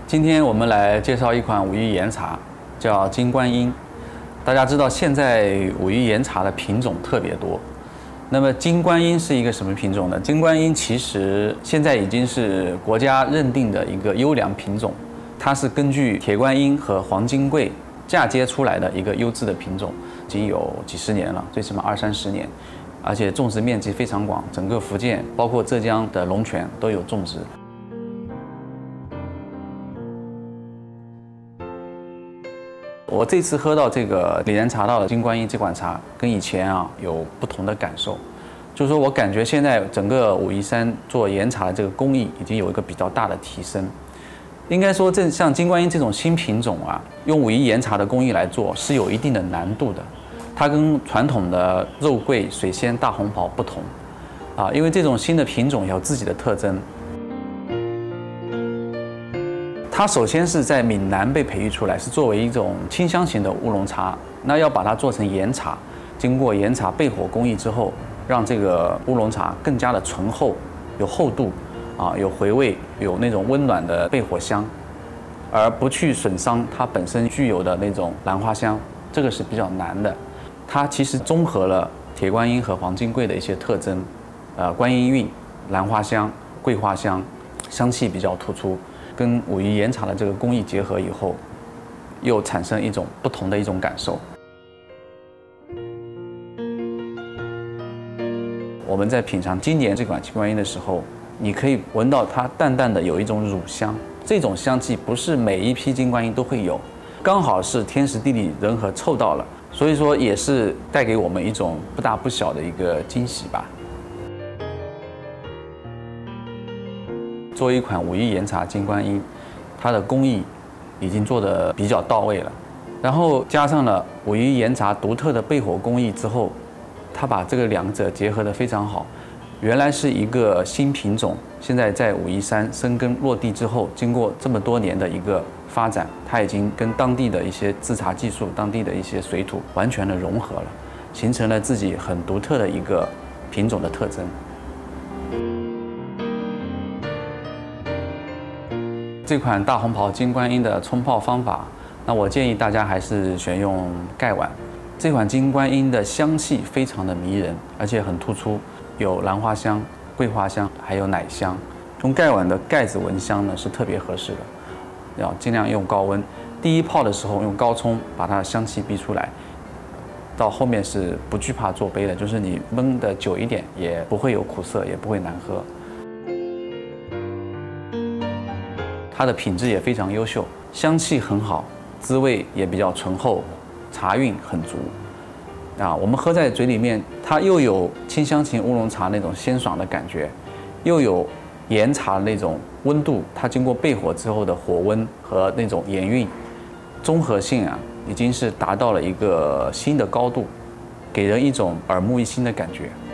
今天我们来介绍一款武夷岩茶，叫金观音。大家知道现在武夷岩茶的品种特别多，那么金观音是一个什么品种呢？金观音其实现在已经是国家认定的一个优良品种，它是根据铁观音和黄金桂嫁接出来的一个优质的品种，已经有几十年了，最起码20-30年，而且种植面积非常广，整个福建包括浙江的龙泉都有种植。我这次喝到这个李然茶道的金观音这款茶，跟以前有不同的感受，就是说我感觉现在整个武夷山做岩茶的这个工艺已经有一个比较大的提升。应该说，像金观音这种新品种用武夷岩茶的工艺来做是有一定的难度的。它跟传统的肉桂、水仙、大红袍不同，因为这种新的品种有自己的特征。它首先是在闽南被培育出来，是作为一种清香型的乌龙茶。那要把它做成岩茶，经过岩茶焙火工艺之后，让这个乌龙茶更加的醇厚，有厚度，有回味，有那种温暖的焙火香，而不去损伤它本身具有的那种兰花香，这个是比较难的。它其实综合了铁观音和黄金桂的一些特征，观音韵、兰花香、桂花香，香气比较突出。跟武夷岩茶的这个工艺结合以后，又产生一种不同的一种感受。我们在品尝今年这款金观音的时候，你可以闻到它淡淡的有一种乳香，这种香气不是每一批金观音都会有，刚好是天时地利人和凑到了，所以说也是带给我们一种不大不小的一个惊喜吧。作为一款武夷岩茶金观音，它的工艺已经做得比较到位了，然后加上了武夷岩茶独特的焙火工艺之后，它把这个两者结合得非常好。原来是一个新品种，现在在武夷山生根落地之后，经过这么多年的一个发展，它已经跟当地的一些制茶技术、当地的一些水土完全的融合了，形成了自己很独特的一个品种的特征。这款大红袍金观音的冲泡方法，那我建议大家还是选用盖碗。这款金观音的香气非常的迷人，而且很突出，有兰花香、桂花香，还有奶香。用盖碗的盖子闻香呢是特别合适的，要尽量用高温。第一泡的时候用高冲把它的香气逼出来，到后面是不惧怕做杯的，就是你焖的久一点也不会有苦涩，也不会难喝。它的品质也非常优秀，香气很好，滋味也比较醇厚，茶韵很足。我们喝在嘴里面，它又有清香型乌龙茶那种鲜爽的感觉，又有岩茶那种温度，它经过焙火之后的火温和那种岩韵，综合性已经是达到了一个新的高度，给人一种耳目一新的感觉。